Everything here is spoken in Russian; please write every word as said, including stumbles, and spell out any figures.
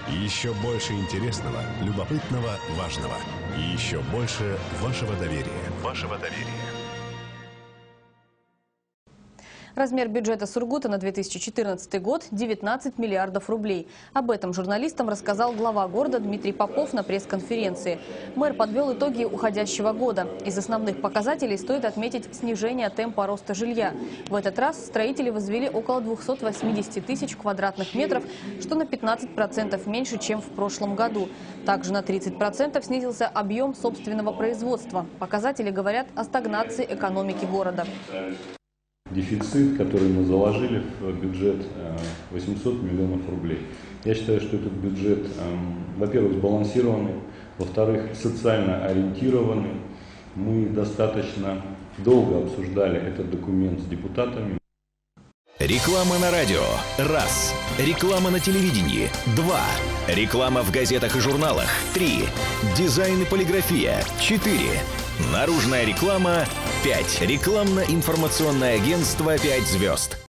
Еще больше интересного, любопытного, важного. И еще больше вашего доверия. Вашего доверия. Размер бюджета Сургута на две тысячи четырнадцатый год – девятнадцать миллиардов рублей. Об этом журналистам рассказал глава города Дмитрий Попов на пресс-конференции. Мэр подвел итоги уходящего года. Из основных показателей стоит отметить снижение темпа роста жилья. В этот раз строители возвели около двухсот восьмидесяти тысяч квадратных метров, что на пятнадцать процентов меньше, чем в прошлом году. Также на тридцать процентов снизился объем собственного производства. Показатели говорят о стагнации экономики города. Дефицит, который мы заложили в бюджет, восемьсот миллионов рублей. Я считаю, что этот бюджет, во-первых, сбалансированный, во-вторых, социально ориентированный. Мы достаточно долго обсуждали этот документ с депутатами. Реклама на радио. Раз. Реклама на телевидении. Два. Реклама в газетах и журналах. Три. Дизайн и полиграфия. Четыре. Наружная реклама. Пять. Рекламно-информационное агентство «Пять звезд».